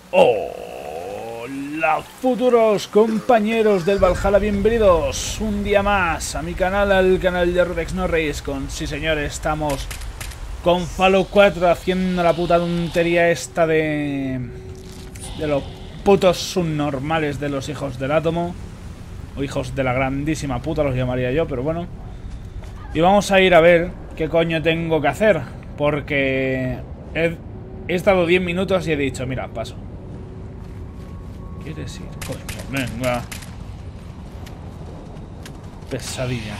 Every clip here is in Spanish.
Hola futuros compañeros del Valhalla, bienvenidos un día más a mi canal, al canal de Rudex No Race. Sí señores, estamos con Fallout 4 haciendo la puta tontería esta de los putos subnormales de los hijos del átomo. O hijos de la grandísima puta los llamaría yo, pero bueno. Y vamos a ir a ver qué coño tengo que hacer, porque he estado 10 minutos y he dicho, mira, paso. ¿Quieres ir? Coño, venga. Pesadilla.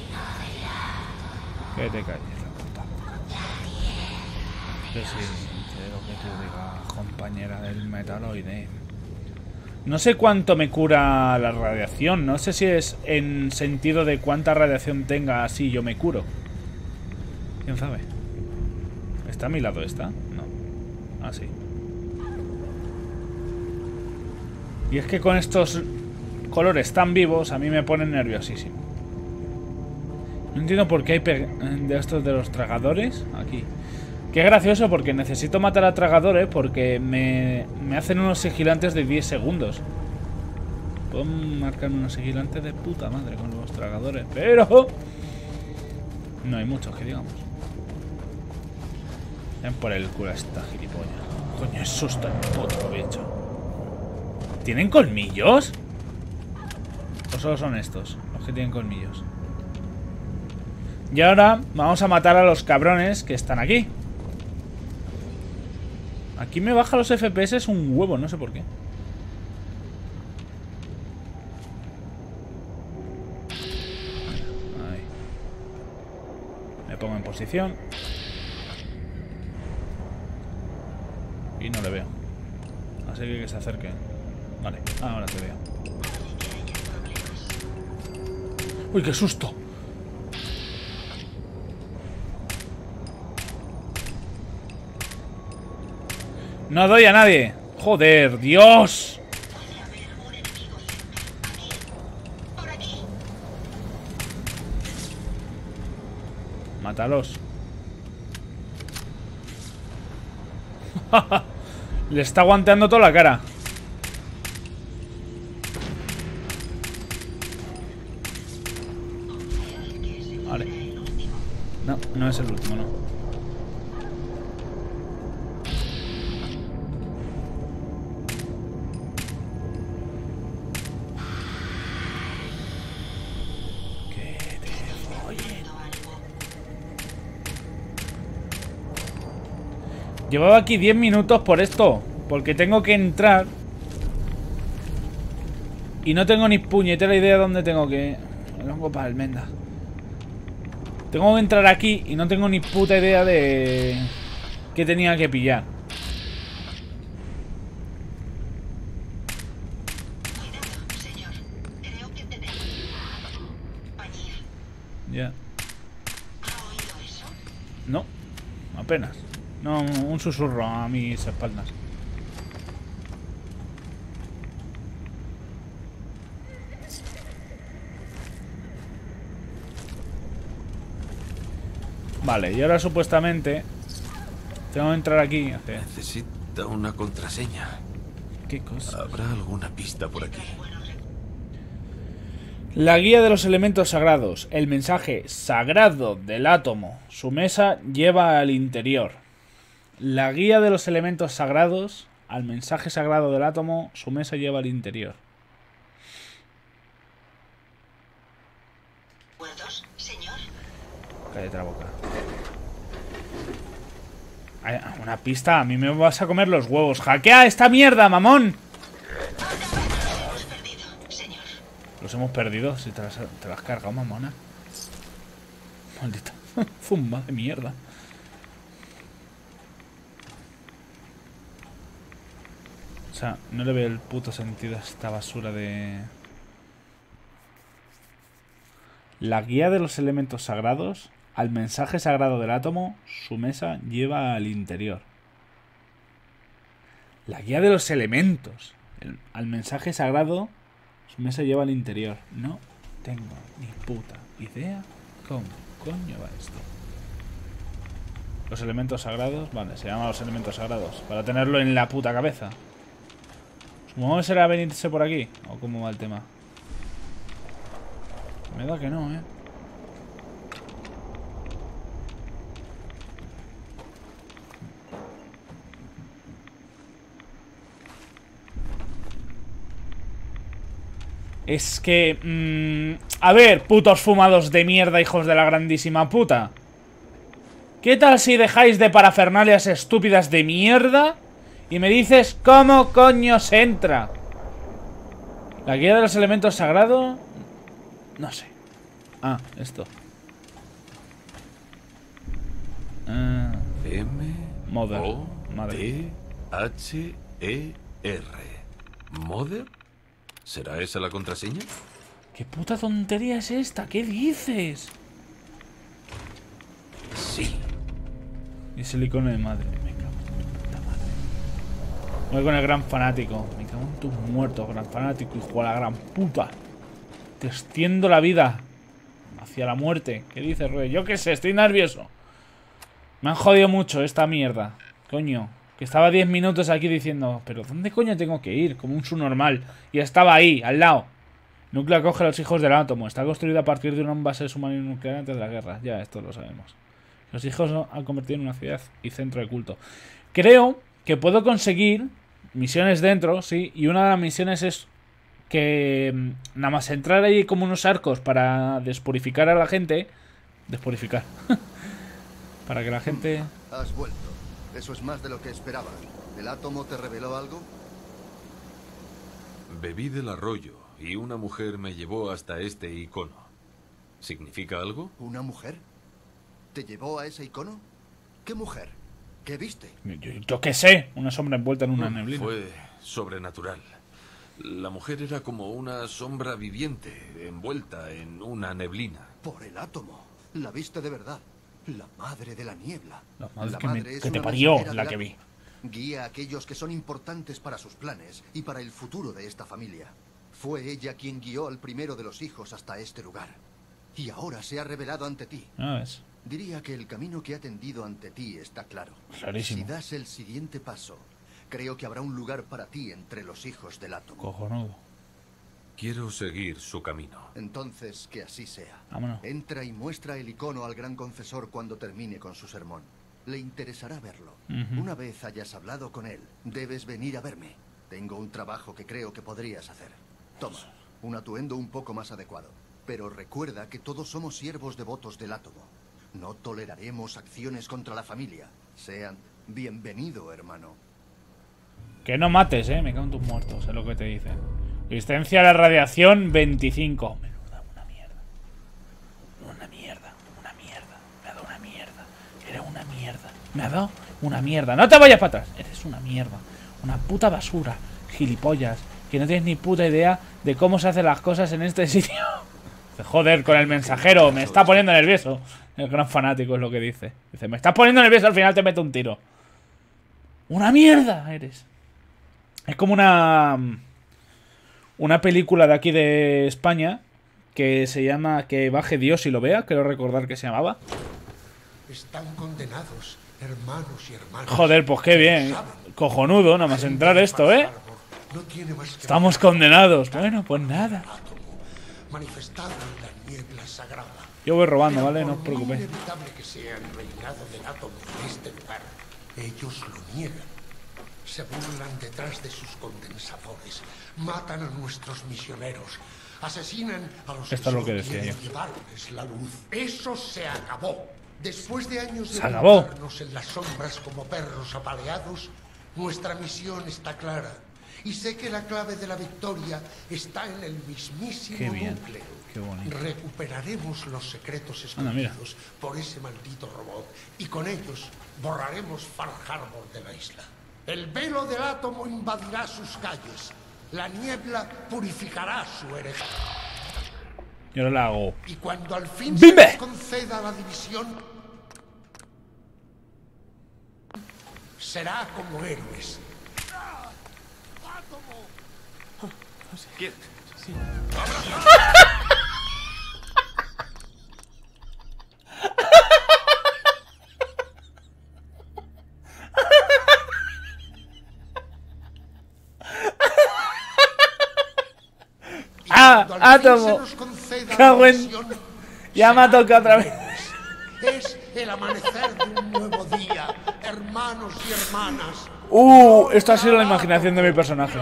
Que te calles la puta boca. Que sí, de lo que tú digas, compañera del metaloide. No sé cuánto me cura la radiación. No sé si es en sentido de cuánta radiación tenga, así yo me curo. ¿Quién sabe? ¿Está a mi lado esta? No. Ah, sí. Y es que con estos colores tan vivos a mí me ponen nerviosísimo. No entiendo por qué hay de estos de los tragadores aquí. Qué gracioso, porque necesito matar a tragadores porque me hacen unos sigilantes de 10 segundos. Puedo marcarme unos sigilantes de puta madre con los tragadores, pero no hay muchos que digamos. Ven por el culo esta gilipollas. Coño, es susto el puto bicho. ¿Tienen colmillos? ¿O solo son estos los que tienen colmillos? Y ahora vamos a matar a los cabrones que están aquí. Aquí me baja los FPS un huevo, no sé por qué. Ahí. Me pongo en posición. Y no le veo. Así que se acerque. Vale, ahora te veo. ¡Uy, qué susto! No doy a nadie. ¡Joder, Dios! Mátalos. Le está aguantando toda la cara. Vale. No, no es el último, no. Que te follen. Llevaba aquí 10 minutos por esto, porque tengo que entrar y no tengo ni puñetera idea de dónde tengo que... El hongo para almendra. Tengo que entrar aquí y no tengo ni puta idea de qué tenía que pillar. Ya. No, apenas. No, un susurro a mis espaldas. Vale, y ahora supuestamente tengo que entrar aquí. Necesita una contraseña. ¿Qué cosa? ¿Habrá alguna pista por aquí? La guía de los elementos sagrados. El mensaje sagrado del átomo. Su mesa lleva al interior. La guía de los elementos sagrados. Al mensaje sagrado del átomo. Su mesa lleva al interior. Cállate la boca. Una pista. A mí me vas a comer los huevos. ¡Hackea esta mierda, mamón! Los hemos perdido. Si te las has cargado, mamona. Maldita zumba de mierda. O sea, no le veo el puto sentido a esta basura de... La guía de los elementos sagrados. Al mensaje sagrado del átomo. Su mesa lleva al interior. La guía de los elementos. Al mensaje sagrado. Su mesa lleva al interior. No tengo ni puta idea cómo coño va esto. Los elementos sagrados. Vale, se llaman los elementos sagrados. Para tenerlo en la puta cabeza. ¿Cómo será venirse por aquí? ¿O cómo va el tema? Me da que no, ¿eh? Es que... a ver, putos fumados de mierda, hijos de la grandísima puta. ¿Qué tal si dejáis de parafernalias estúpidas de mierda y me dices cómo coño se entra? La guía de los elementos sagrados... No sé. Ah, esto. Mother. M-O-D-H-E-R. ¿Mother? ¿Será esa la contraseña? ¿Qué puta tontería es esta? ¿Qué dices? Sí. Es el icono de madre. Me cago en tu puta madre. Voy con el gran fanático. Me cago en tus muertos, gran fanático, hijo de la gran puta. Te extiendo la vida hacia la muerte. ¿Qué dices, Roy? Yo qué sé, estoy nervioso. Me han jodido mucho esta mierda. Coño. Que estaba 10 minutos aquí diciendo, pero ¿dónde coño tengo que ir? Como un subnormal. Y estaba ahí, al lado. Núcleo acoge a los hijos del átomo. Está construido a partir de una base submarina nuclear antes de la guerra. Ya, esto lo sabemos. Los hijos han convertido en una ciudad y centro de culto. Creo que puedo conseguir misiones dentro, sí. Y una de las misiones es que nada más entrar ahí como unos arcos para despurificar a la gente. Despurificar. Para que la gente... Has vuelto. Eso es más de lo que esperaba. ¿El átomo te reveló algo? Bebí del arroyo y una mujer me llevó hasta este icono. ¿Significa algo? ¿Una mujer? ¿Te llevó a ese icono? ¿Qué mujer? ¿Qué viste? Yo qué sé. Una sombra envuelta en una neblina. Fue sobrenatural. La mujer era como una sombra viviente, envuelta en una neblina. Por el átomo. La viste de verdad. La madre de la niebla. La madre La que, madre es que te una parió, mensajera la del que átomo. vi. Guía a aquellos que son importantes para sus planes y para el futuro de esta familia. Fue ella quien guió al primero de los hijos hasta este lugar. Y ahora se ha revelado ante ti. Ah, ¿ves? Diría que el camino que ha tendido ante ti está claro. Clarísimo. Si das el siguiente paso, creo que habrá un lugar para ti entre los hijos del átomo. Cojonudo. Quiero seguir su camino. Entonces, que así sea. Vámonos. Entra y muestra el icono al gran confesor cuando termine con su sermón. Le interesará verlo. Una vez hayas hablado con él, debes venir a verme. Tengo un trabajo que creo que podrías hacer. Toma, un atuendo un poco más adecuado. Pero recuerda que todos somos siervos devotos del átomo. No toleraremos acciones contra la familia. Sean bienvenido, hermano. Que no mates, me cago en tus muertos, es lo que te dice. Resistencia a la radiación 25. Menuda, una mierda. Una mierda, una mierda. Me ha dado una mierda. Era una mierda. Me ha dado una mierda. No te vayas para atrás. Eres una mierda. Una puta basura. Gilipollas. Que no tienes ni puta idea de cómo se hacen las cosas en este sitio. Joder, con el mensajero. Me está poniendo nervioso. El gran fanático es lo que dice. Dice, me estás poniendo nervioso, al final te meto un tiro. Una mierda eres. Es como una película de aquí de España que se llama Que baje Dios y lo vea. Quiero recordar que se llamaba. Están condenados, hermanos y hermanas. Joder, pues qué bien. Cojonudo, nada más entrar esto, No tiene más que Estamos condenados. Bueno, pues nada. manifestado en la niebla sagrada. Yo voy robando, Pero ¿vale? No por os muy preocupéis. inevitable que sea el reinado del átomo en este lugar, ellos lo niegan. Se burlan detrás de sus condensadores, matan a nuestros misioneros, asesinan a los Esto es lo que solo decía quieren yo. llevarles la luz. Eso se acabó. Después de años de Se acabó. dedicarnos en las sombras como perros apaleados, nuestra misión está clara. Y sé que la clave de la victoria está en el mismísimo Qué bien, núcleo. qué bonito. Recuperaremos los secretos Anda, mira. escondidos por ese maldito robot y con ellos borraremos Far Harbor de la isla. El velo del átomo invadirá sus calles. La niebla purificará su herencia. Y ahora la hago. Y cuando al fin ¡Vive! se les conceda la división, será como héroes. ¿Quién? Y ¡Ah! cuando al fin ¡Átomo! se nos conceda ¡Cago la en- misión, Ya me ha será tocado otra vez. Es el amanecer de un nuevo día, hermanos y hermanas. Esto ha sido la imaginación de mi personaje.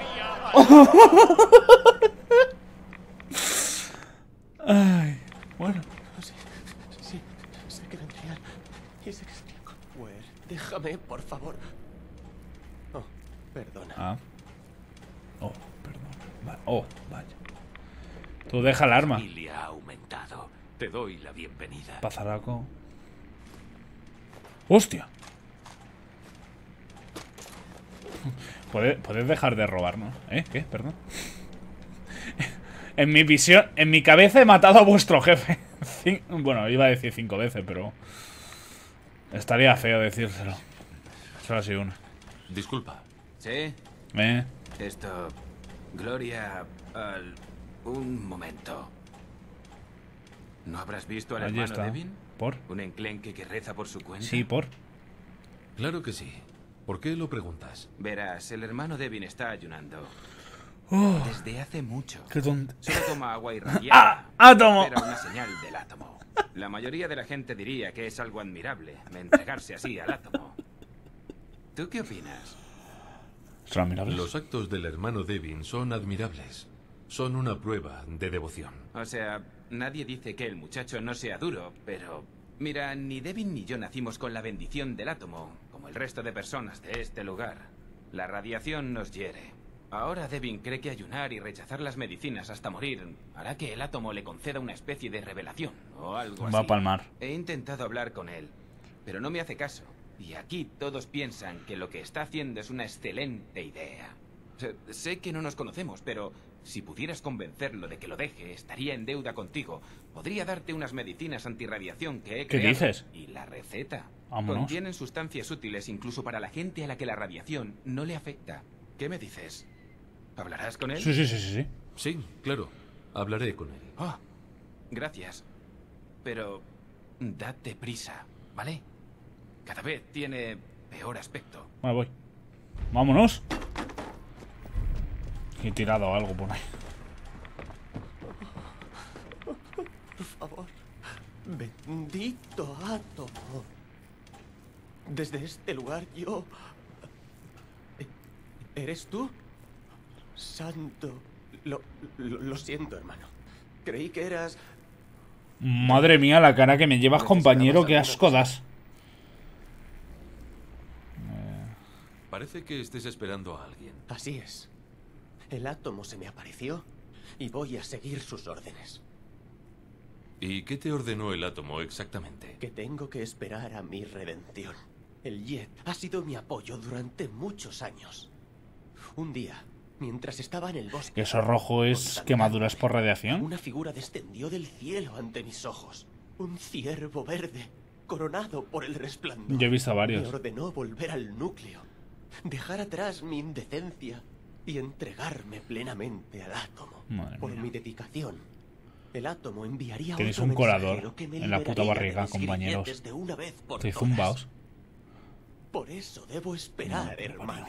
Ay, bueno. Sí, sé que vendrían. Y sé que sería con Ware. Déjame, por favor. Oh, perdona. Ah. Oh, perdón. Vaya. Tú deja el arma. familia ha aumentado. Te doy la bienvenida. Pazaraco. ¡Hostia! Puedes dejar de robarnos. ¿Qué? Perdón. En mi visión, en mi cabeza he matado a vuestro jefe. Bueno, iba a decir 5 veces, pero estaría feo decírselo. Solo ha sido una. Disculpa. ¿Sí? Esto... Gloria... Un momento. ¿No habrás visto al Allí hermano está. Devin? ¿Por? ¿Un enclenque que reza por su cuenta? Sí, por. Claro que sí. ¿Por qué lo preguntas? Verás, el hermano Devin está ayunando. Desde hace mucho. Qué tonto. Solo toma agua irradiada. ¡Ah! ¡Átomo! Era una señal del átomo. La mayoría de la gente diría que es algo admirable entregarse así al átomo. ¿Tú qué opinas? ¿Son admirables? Los actos del hermano Devin son admirables. Son una prueba de devoción. O sea, nadie dice que el muchacho no sea duro, pero... Mira, ni Devin ni yo nacimos con la bendición del átomo, como el resto de personas de este lugar. La radiación nos hiere. Ahora Devin cree que ayunar y rechazar las medicinas hasta morir hará que el átomo le conceda una especie de revelación o algo así. Va a palmar. He intentado hablar con él, pero no me hace caso. Y aquí todos piensan que lo que está haciendo es una excelente idea. Sé que no nos conocemos, pero si pudieras convencerlo de que lo deje, estaría en deuda contigo. Podría darte unas medicinas antirradiación que he ¿Qué creado. dices? Y la receta. Vámonos. Contienen sustancias útiles incluso para la gente a la que la radiación no le afecta. ¿Qué me dices? ¿Hablarás con él? Sí. Sí, claro. Hablaré con él. Oh, gracias. Pero date prisa, ¿vale? Cada vez tiene peor aspecto. Vale, voy. Vámonos. He tirado algo por ahí. Por favor. Bendito átomo. Desde este lugar yo... ¿Eres tú? Santo. Lo siento, hermano. Creí que eras... Madre mía, la cara que me llevas, compañero. Qué asco das. Parece que estés esperando a alguien. Así es. El átomo se me apareció y voy a seguir sus órdenes. ¿Y qué te ordenó el átomo exactamente? Que tengo que esperar a mi redención. El Jet ha sido mi apoyo durante muchos años. Un día, mientras estaba en el bosque... ¿Eso rojo es contaminado, quemaduras por radiación? Una figura descendió del cielo ante mis ojos. Un ciervo verde, coronado por el resplandor. Yo he visto Me varios. ordenó volver al núcleo, dejar atrás mi indecencia y entregarme plenamente al átomo. Madre Por mía. mi dedicación, el átomo enviaría Tenéis otro un colador mensajero que me en la puta liberaría de barriga, mis compañeros. grilletes de una vez por Estoy todas. zumbaos. Por eso debo esperar, hermano.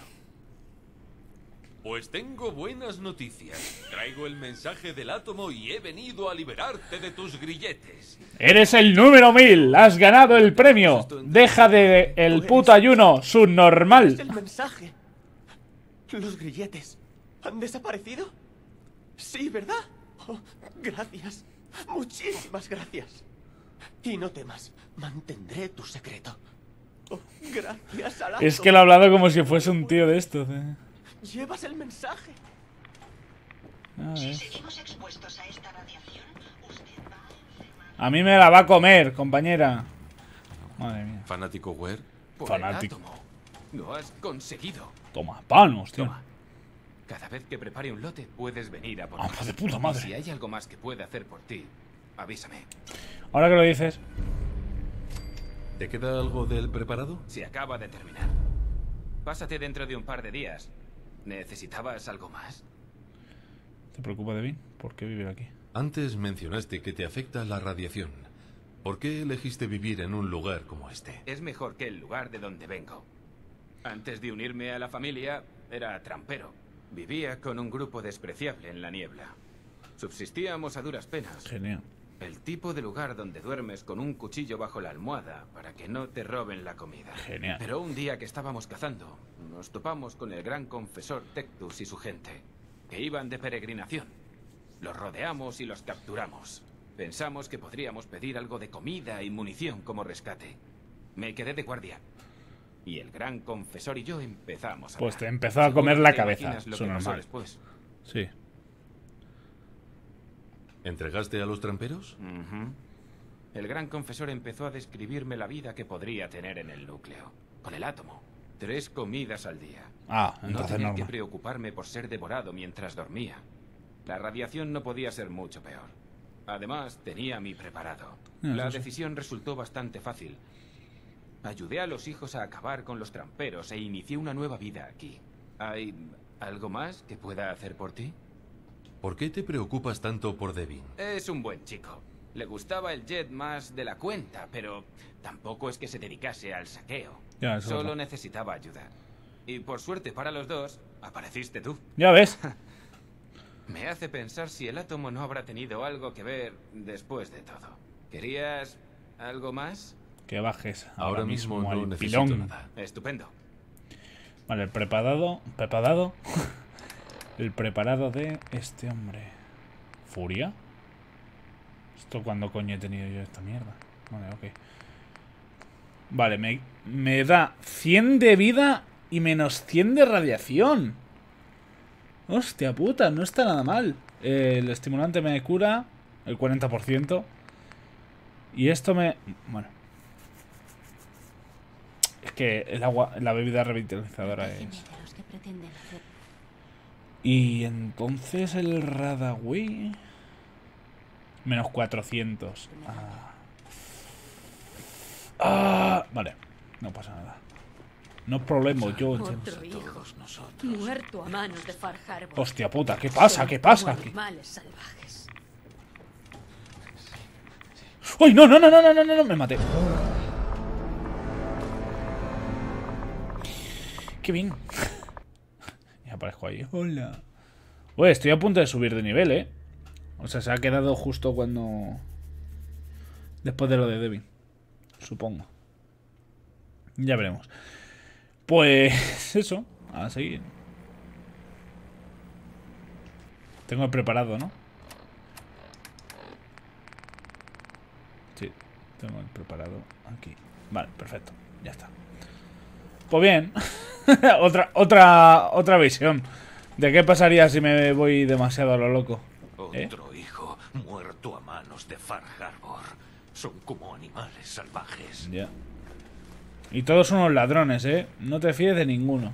Pues tengo buenas noticias. Traigo el mensaje del átomo y he venido a liberarte de tus grilletes. ¡Eres el número 1000! ¡Has ganado el premio! ¡Deja de el puto ayuno Es subnormal! el mensaje. Los grilletes han desaparecido. Sí, ¿verdad? Oh, gracias. Muchísimas gracias. Y no temas, mantendré tu secreto. Oh, gracias al átomo. Es que lo he hablado como si fuese un tío de estos. Llevas el mensaje. Si seguimos expuestos a esta radiación, usted va a enfermar. A mí me la va a comer, compañera. Madre mía. ¿Fanático Ware? Por Fanático. el átomo. Lo has conseguido. Toma, pan, hostia. Toma. Cada vez que prepare un lote, puedes venir a por Ah, más. pues de puta Y madre. si hay algo más que pueda hacer por ti, avísame. Ahora que lo dices. ¿Te queda algo del preparado? Se acaba de terminar. Pásate dentro de un par de días. ¿Necesitabas algo más? ¿Te preocupa, Devin? ¿Por qué vivir aquí? Antes mencionaste que te afecta la radiación. ¿Por qué elegiste vivir en un lugar como este? Es mejor que el lugar de donde vengo. Antes de unirme a la familia, era trampero. Vivía con un grupo despreciable en la niebla. Subsistíamos a duras penas. Genial. El tipo de lugar donde duermes con un cuchillo bajo la almohada para que no te roben la comida. Genial. Pero un día que estábamos cazando, nos topamos con el gran confesor Tectus y su gente, que iban de peregrinación. Los rodeamos y los capturamos. Pensamos que podríamos pedir algo de comida y munición como rescate. Me quedé de guardia. Y el gran confesor y yo empezamos a Pues te hablar. empezó a comer la Seguro que te cabeza. imaginas lo Eso que pasó normal. después. Sí. ¿Entregaste a los tramperos? Ujú. El gran confesor empezó a describirme la vida que podría tener en el núcleo, con el átomo. 3 comidas al día. Ah, No entonces tener que normal. preocuparme por ser devorado mientras dormía. La radiación no podía ser mucho peor. Además, tenía mi preparado. La decisión resultó bastante fácil. Ayudé a los hijos a acabar con los tramperos e inicié una nueva vida aquí. ¿Hay algo más que pueda hacer por ti? ¿Por qué te preocupas tanto por Devin? Es un buen chico. Le gustaba el jet más de la cuenta, pero tampoco es que se dedicase al saqueo. Ya, eso es Solo verdad. necesitaba ayuda. Y por suerte para los dos, apareciste tú. Ya ves. Me hace pensar si el átomo no habrá tenido algo que ver después de todo. ¿Querías algo más? Que bajes Ahora mismo no al necesito pilón. nada. Estupendo. Vale, el preparado. ¿Preparado? El preparado de este hombre. ¿Furia? ¿Esto cuándo coño he tenido yo esta mierda? Vale, ok. Vale, me da 100 de vida y menos 100 de radiación. Hostia puta, no está nada mal. El estimulante me cura el 40%. Y esto me... Bueno. Es que el agua, la bebida revitalizadora es... Y entonces el Radaway... Menos 400. Vale. No pasa nada. No problema, yo entiendo. Otro hijo, muerto a manos de Far Harbor. Hostia puta, ¿qué pasa? ¿Qué pasa? Como animales salvajes. ¡Uy, no, no, no, no, no, no, no! Me maté. ¡Qué bien! Y aparezco ahí. ¡Hola! Oye, estoy a punto de subir de nivel, ¿eh? O sea, se ha quedado justo cuando... Después de lo de Devin. Supongo. Ya veremos. Pues... Eso. A seguir. Tengo el preparado, ¿no? Sí. Tengo el preparado aquí. Vale, perfecto. Ya está. Pues bien. otra visión. ¿De qué pasaría si me voy demasiado a lo loco? Otro hijo muerto a manos de Far Harbor. Son como animales salvajes. Ya. Y todos unos ladrones, ¿eh? No te fíes de ninguno.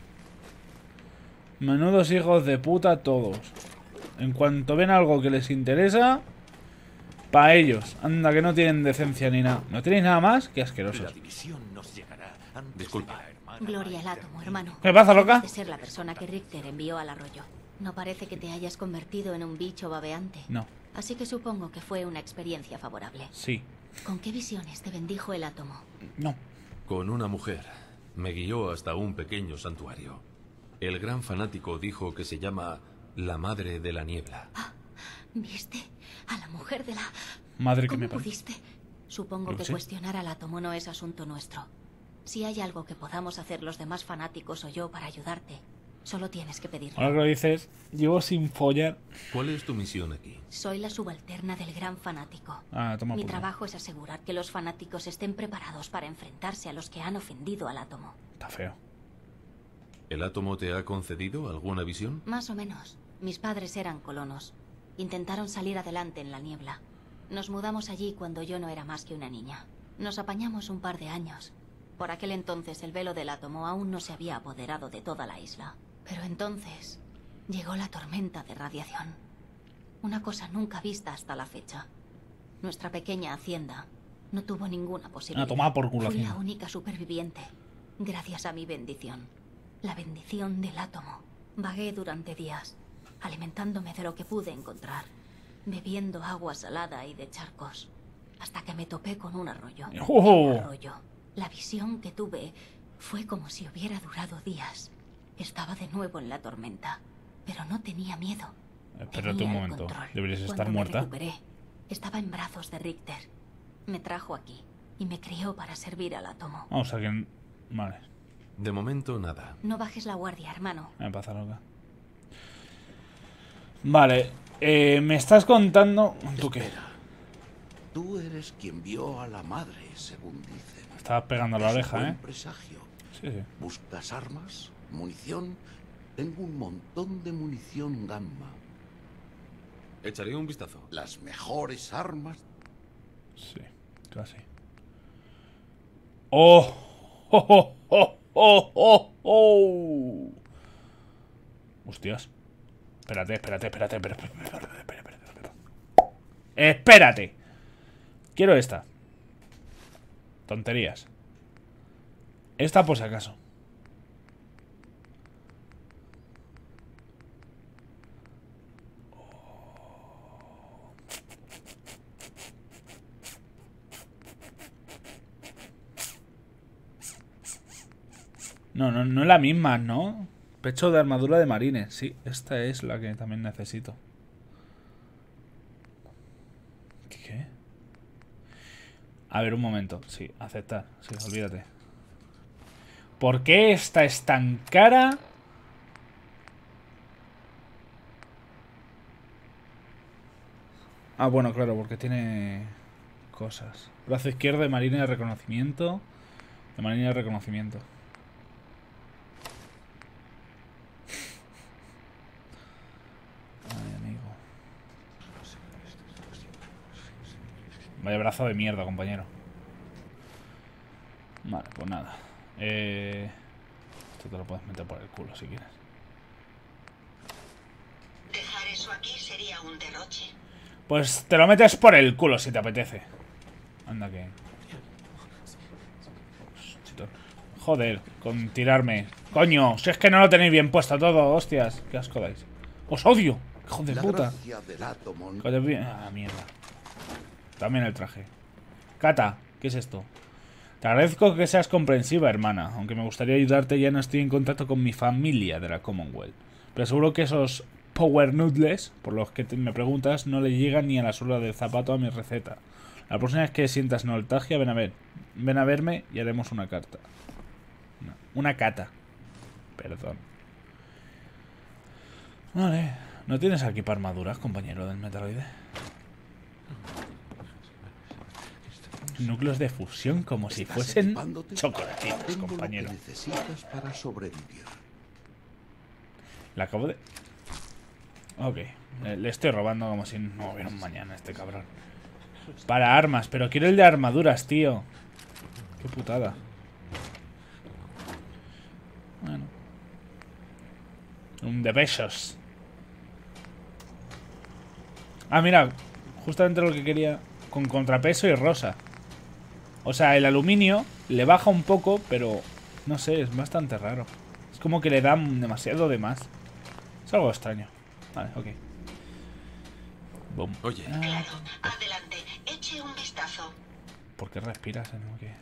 Menudos hijos de puta todos. En cuanto ven algo que les interesa, pa' ellos. Anda, que no tienen decencia ni nada. No tenéis nada más que La asquerosos. división nos llegará antes Disculpa. de la hermana Gloria al átomo, hermano. ¿Qué pasa, loca? Debes de ser la persona que Richter envió al arroyo. No parece que te hayas convertido en un bicho babeante. No. Así que supongo que fue una experiencia favorable. Sí. ¿Con qué visiones te bendijo el átomo? No. Con una mujer. Me guió hasta un pequeño santuario. El gran fanático dijo que se llama la Madre de la Niebla. ¿Viste? A la mujer de la... Madre que ¿Cómo me parió. pudiste? Supongo Lo que sé. cuestionar al átomo no es asunto nuestro. Si hay algo que podamos hacer los demás fanáticos o yo para ayudarte, solo tienes que pedirlo. Ahora que lo dices, llevo sin follar. ¿Cuál es tu misión aquí? Soy la subalterna del gran fanático. Ah, toma Mi por culo. trabajo es asegurar que los fanáticos estén preparados para enfrentarse a los que han ofendido al átomo. Está feo. ¿El átomo te ha concedido alguna visión? Más o menos. Mis padres eran colonos. Intentaron salir adelante en la niebla. Nos mudamos allí cuando yo no era más que una niña. Nos apañamos un par de años. Por aquel entonces el velo del átomo aún no se había apoderado de toda la isla. Pero entonces llegó la tormenta de radiación. Una cosa nunca vista hasta la fecha. Nuestra pequeña hacienda no tuvo ninguna posibilidad. A tomar por culo, Fui la hacienda. única superviviente, gracias a mi bendición. La bendición del átomo. Vagué durante días, alimentándome de lo que pude encontrar, bebiendo agua salada y de charcos, hasta que me topé con un arroyo. ¡Oh! El arroyo. La visión que tuve fue como si hubiera durado días. Estaba de nuevo en la tormenta, pero no tenía miedo. Espérate Tenía un el momento. control. Deberías estar Cuando me muerta. recuperé, estaba en brazos de Richter. Me trajo aquí y me crió para servir al átomo. O sea que... Vale. De momento, nada. No bajes la guardia, hermano. Me pasa loca. Vale. Me estás contando... ¿Tú qué? Espera. Tú eres quien vio a la madre, según dicen. Estabas pegando la Es un oreja, buen ¿eh? presagio. Sí, sí. ¿Buscas armas? ¿Munición? Tengo un montón de munición gamma. Echaré un vistazo. Las mejores armas. Sí, casi. ¡Oh! ¡Oh, oh, oh, oh, oh, oh! Hostias. Espérate. Espérate. Quiero esta. Tonterías. Esta por si acaso. No es la misma, ¿no? Pecho de armadura de marines. Sí, esta es la que también necesito. ¿Qué? A ver, un momento. Sí, aceptar. Sí, olvídate. ¿Por qué esta es tan cara? Ah, bueno, claro, porque tiene cosas. Brazo izquierdo de marina de reconocimiento. De marina de reconocimiento. Ay, amigo. Vaya brazo de mierda, compañero. Vale, pues nada. Esto te lo puedes meter por el culo si quieres. Dejar eso aquí sería un derroche. Pues te lo metes por el culo si te apetece. Anda que... Joder, con tirarme. Coño, si es que no lo tenéis bien puesto todo, hostias. Qué asco dais. Os odio, hijo de puta. Ah, mierda. También el traje. Cata, ¿qué es esto? Te agradezco que seas comprensiva, hermana. Aunque me gustaría ayudarte, ya no estoy en contacto con mi familia de la Commonwealth. Pero seguro que esos Power Noodles, por los que me preguntas, no le llegan ni a la suela del zapato a mi receta. La próxima vez que sientas nostalgia, ven a verme y haremos una carta. No, una cata. Perdón. Vale. ¿No tienes aquí para armaduras, compañero del metaloide? Núcleos de fusión como si fuesen chocolatitos, compañero. Lo que necesitas para sobrevivir. La acabo de... Ok. Le estoy robando como si no hubiera un mañana a este cabrón. Para armas, pero quiero el de armaduras, tío. Qué putada. Bueno. Un de besos. Ah, mira. Justamente lo que quería. Con contrapeso y rosa. O sea, el aluminio le baja un poco, pero no sé, es bastante raro. Es como que le dan demasiado de más. Es algo extraño. Vale, ok. Boom. Oye. Claro, adelante, eche un vistazo. ¿Por qué respiras? ¿No? ¿Qué?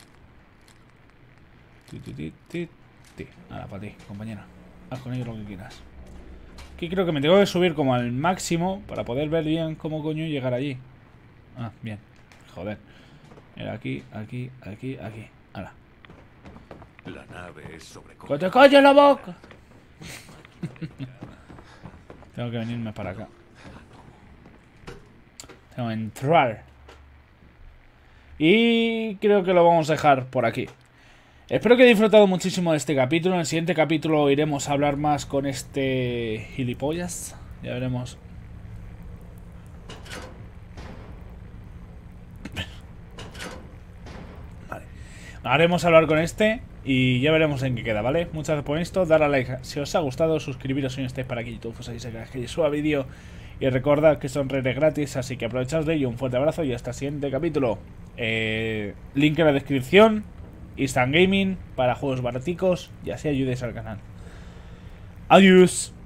Ahora, para ti, compañera. Haz con ello lo que quieras. Aquí creo que me tengo que subir como al máximo para poder ver bien cómo coño llegar allí. Ah, bien. Joder. Era aquí. Ahora. La nave es sobre... ¡Que te calles la boca! Tengo que venirme para acá. Tengo que entrar. Y creo que lo vamos a dejar por aquí. Espero que hayáis disfrutado muchísimo de este capítulo. En el siguiente capítulo iremos a hablar más con este gilipollas. Ya veremos. Vale. Haremos hablar con este y ya veremos en qué queda, ¿vale? Muchas gracias por esto. Dar a like si os ha gustado. Suscribiros si no estáis para aquí YouTube. Pues ahí se que suba vídeo. Y recordad que son redes gratis, así que aprovechad de ello. Un fuerte abrazo y hasta el siguiente capítulo. Link en la descripción. Instant Gaming para juegos baraticos y así ayudéis al canal. Adiós.